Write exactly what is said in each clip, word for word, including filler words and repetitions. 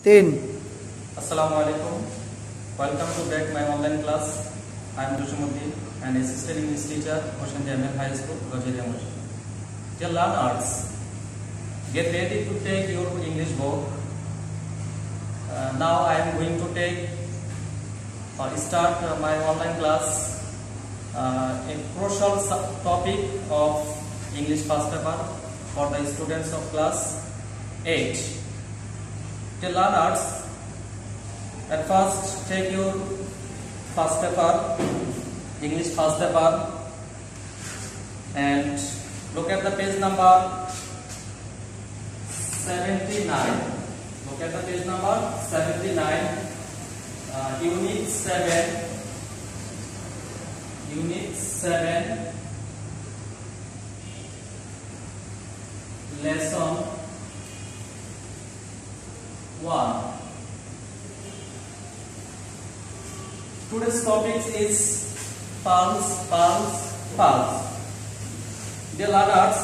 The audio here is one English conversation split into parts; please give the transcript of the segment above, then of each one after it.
तीन। Assalamualaikum. Welcome to back my online class. I am Rushamuddin, an assistant English teacher, Ocean Jamel High School, Gajeria Motion. Dear learners, get ready to take your English book. Uh, now I am going to take or start uh, my online class. Uh, a crucial topic of English first paper for the students of class eight. Dear learners, at first take your first paper, English first paper, and look at the page number seventy-nine. Look at the page number seventy-nine, uh, unit seven. Unit seven, lesson one. Today's topic is pulse, pulse, pulse. Dear learners,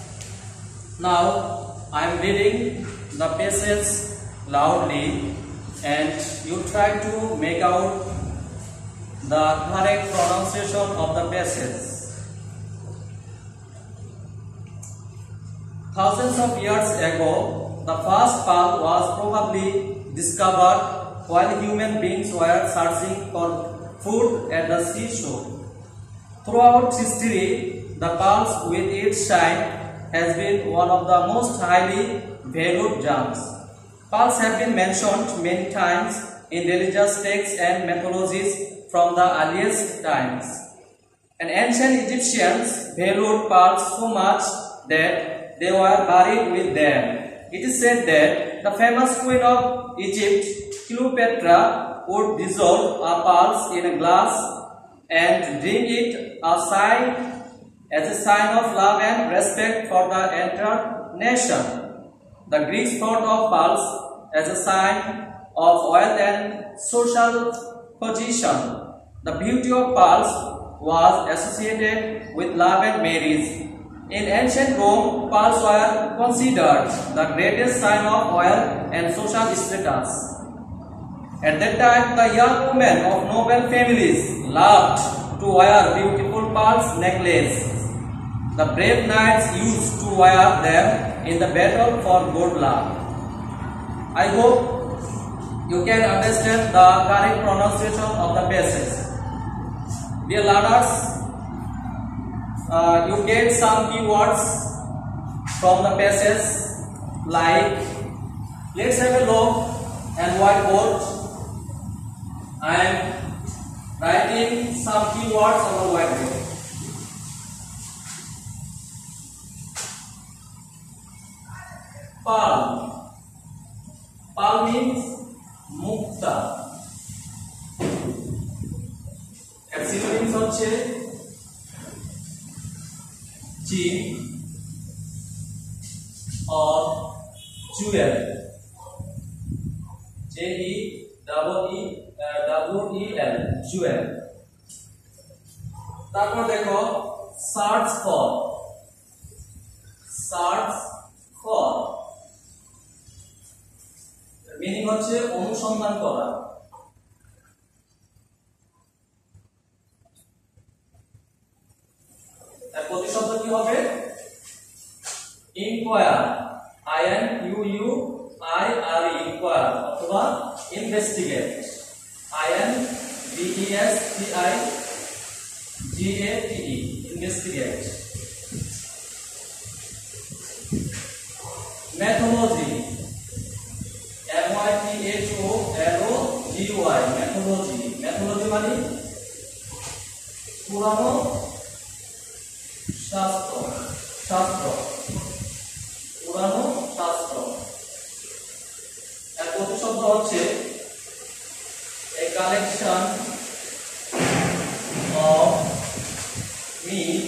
now I am reading the passage loudly, and you try to make out the correct pronunciation of the passage. Thousands of years ago, the first pulse was probably discovered while human beings were searching for food at the seashore. Throughout history, the pulse with its shine has been one of the most highly valued gems. Pearls have been mentioned many times in religious texts and mythologies from the earliest times. And ancient Egyptians valued pearls so much that they were buried with them. It is said that the famous queen of Egypt, Cleopatra, would dissolve a pearl in a glass and drink it a sign as a sign of love and respect for the entire nation. The Greeks thought of pearls as a sign of wealth and social position. The beauty of pearls was associated with love and marriage. In ancient Rome, pearls were considered the greatest sign of wealth and social status. At that time, the young women of noble families loved to wear beautiful pearls necklaces. The brave knights used to wear them in the battle for good luck. I hope you can understand the correct pronunciation of the passage. Dear learners, uh, you get some keywords from the passage, like, let's have a look and whiteboard. I am writing some keywords on the whiteboard. Pearl. Pearl means mukta. এর synonyms হচ্ছে gem or jewel. J E double E W E L, jewel. তারপর দেখো search for. search for meaning হচ্ছে অনুসন্ধান করা। এর প্রতিশব্দ কি হবে? inquire, I N U U I R E, inquire অথবা investigate, I N V E S T I G A T E, investigate. Mythology, M Y T H O L O G Y, mythology. mythology মানে পুরানো শাস্ত্র, শাস্ত্র, পুরানো শাস্ত্র। এর প্রতিশব্দ হচ্ছে a collection of myths,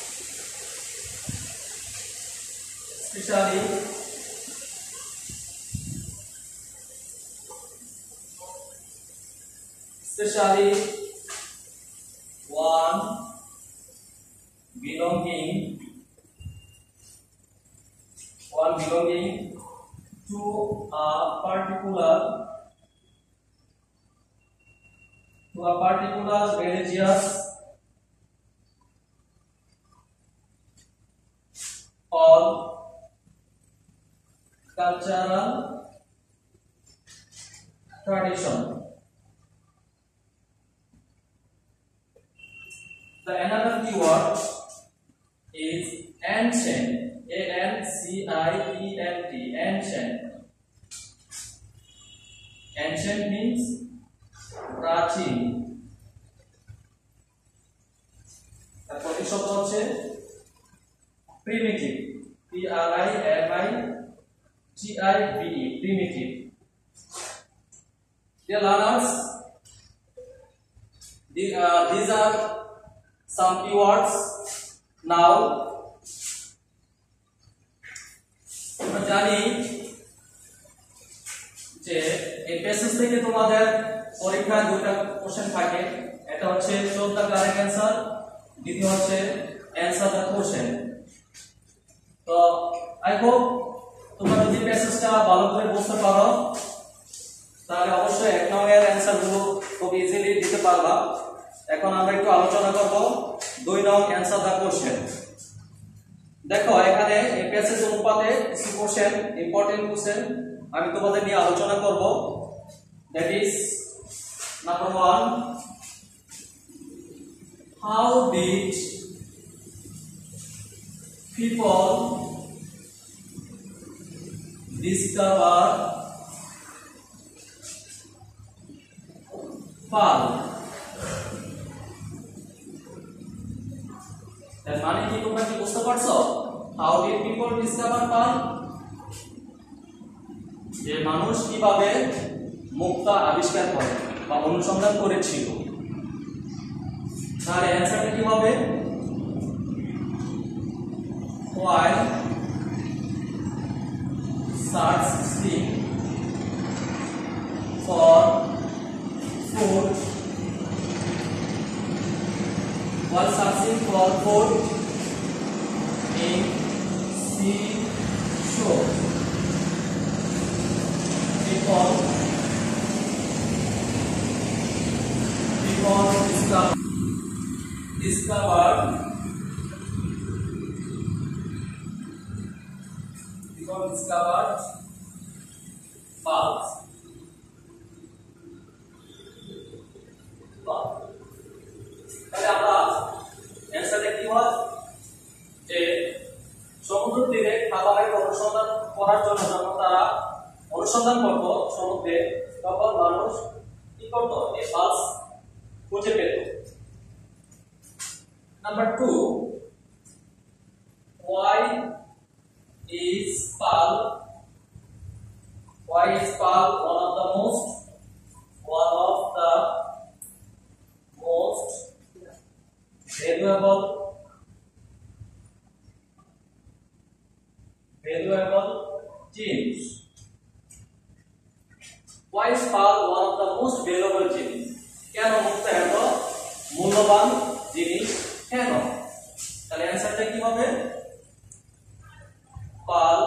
especially especially one belonging one belonging to a particular particular to a particular religious or cultural tradition. The another keyword is ancient. A N C I E N T. Ancient. Ancient means প্রাচীন। তারপর এই শব্দ হচ্ছে primitive. P R I M I T I V E. Primitive. Dear learners, the, uh, these are some keywords. Now আমরা জানি যে এই passage থেকে তোমাদের পরীক্ষায় দুটো কোশ্চেন থাকে, একটা হচ্ছে চুজ দ্য কারেক্ট অ্যানসার, দ্বিতীয় হচ্ছে অ্যানসার দ্য কোশ্চেন। তো আই হোপ তোমরা যদি প্যাসেজটা ভালো করে বুঝতে পারো তাহলে অবশ্যই এক নম্বরের অ্যানসার গুলো খুব ইজিলি দিতে পারবা। এখন আমরা একটু আলোচনা করব দুই নং অ্যানসার দ্য কোশ্চেন। দেখো এখানে এই প্যাসেজ অনুপাতে কিছু কোশ্চেন, ইম্পর্টেন্ট কোশ্চেন আমি তোমাদের নিয়ে আলোচনা করব। That is number one, how did people discover pearl? এর মানে কি তোমরা কি বুঝতে পারছো? How did people discover pearl, যে মানুষ কিভাবে মুক্তা আবিষ্কার করে বা অনুসন্ধান করেছিল। তার অ্যানসারটা কি হবে? while searching for food while searching for food in seashore, people people discover discovered people discovered pearls. তাহলে আমরা অ্যানসারটা কি হয় যে সমুদ্র তীরে খাবারের অনুসন্ধান করার জন্য যখন তারা অনুসন্ধান করত সমুদ্রে, তখন মানুষ কি করত? এই পালস খুঁজে পেত। Number two, why is pearl why is pearl one of the most one of the most valuable valuable gems? Why is pearl one of the most valuable gems? কেন মুক্তা এত মূল্যবান জিনিস কেন? তাহলে অ্যানসারটা কি হবে? Pearl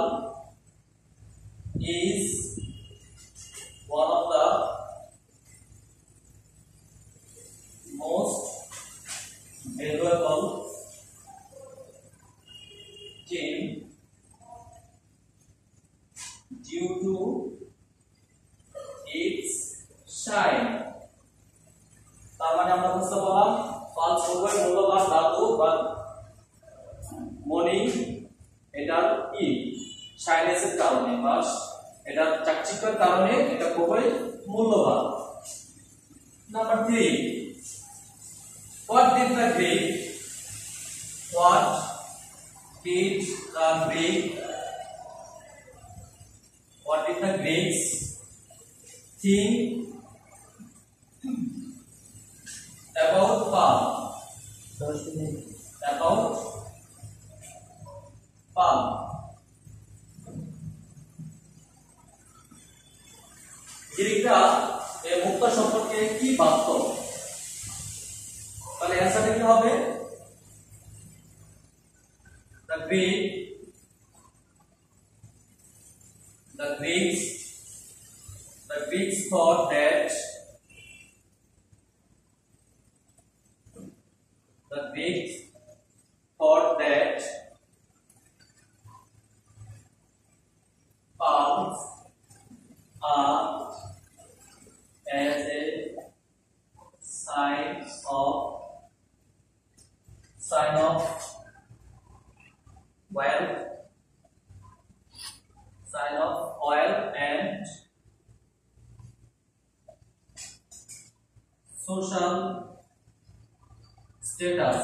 is one of the most valuable gem due to its shine. তার মানে আমরা বুঝতে পারলাম পাল খুবই মূল্যবান ধাতু বা মণি, এটার কি শাইনেসের কারণে বা এটার চাকচিক্যের কারণে এটা খুবই মূল্যবান। Number three, what did the Greek what did the Greek what did the Greeks think about pearl? about pearl গ্রীকরা এই মুক্তা সম্পর্কে কি ভাবত? তাহলে অ্যানসারটা কি হবে? the Greek the Greeks the the pigs thought that the pigs thought that palms are as a sign of sign of wealth, sign of oil and social status.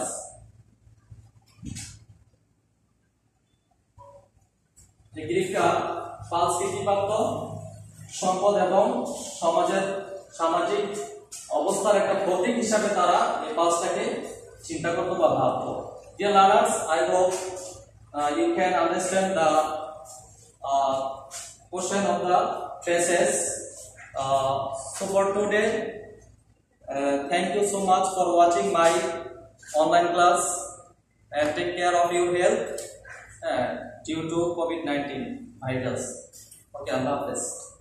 গ্রীকরা পালসকে কি ভাবত? সম্পদ এবং সমাজের সামাজিক অবস্থার একটা প্রতীক হিসাবে তারা এই পালসটাকে চিন্তা করত বা ভাবত। Dear learners, I hope uh, you can understand the uh, question of the passage. Uh, so for today, uh, thank you so much for watching my online class and take care of your health uh, due to COVID nineteen virus. Okay, Allah Hafiz.